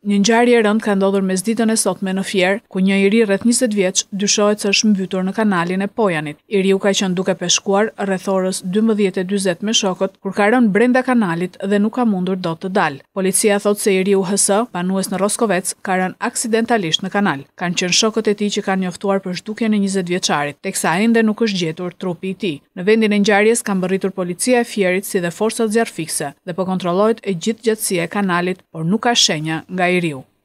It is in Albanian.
Një ngjarje e rëndë ka ndodhur mesditën e sotme në Fier, ku një i ri rreth 20 vjeç dyshohet se është mbytur në kanalin e Pojanit. I riu ka qenë duke peshkuar rreth orës 12:40 me shokët kur ka rënë brenda kanalit dhe nuk ka mundur dot të dalë. Policia thotë se i riu HS, banues në Roskovec, ka rënë aksidentalisht në kanal. Kanë qenë shokët e tij që kanë njoftuar për zhdukjen e 20 vjeçarit, teksa ende nuk është gjetur trupi i tij. Në vendin e ngjarjes ka mbërritur policia e Fierit si dhe forcat zjarrfikse dhe po kontrollohet e gjithë gjatësia e kanalit, por nuk ka shenja nga i riu.